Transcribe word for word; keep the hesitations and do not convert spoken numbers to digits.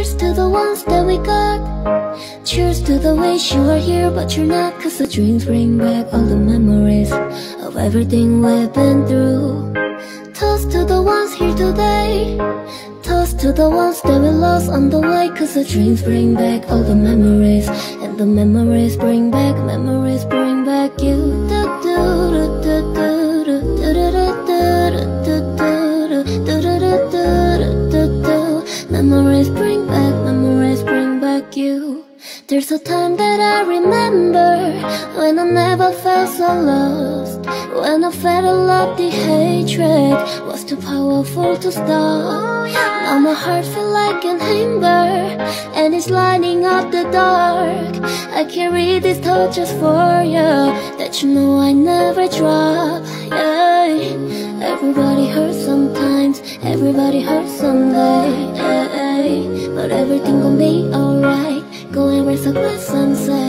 Cheers to the ones that we got. Cheers to the wish you are here but you're not. Cause the drinks bring back all the memories of everything we've been through. Toast to the ones here today. Toast to the ones that we lost on the way. Cause the drinks bring back all the memories, and the memories bring back, memories bring back you. Memories bring back, memories bring back you. There's a time that I remember when I never felt so lost, when I felt all of the hatred was too powerful to stop. Now my heart feels like an ember and it's lighting up the dark. I carry this torch just for you, that you know I never drop. Yeah. Everybody hurts sometimes, everybody hurts someday, yeah. But everything gon' be alright. Go and rest up the sunset.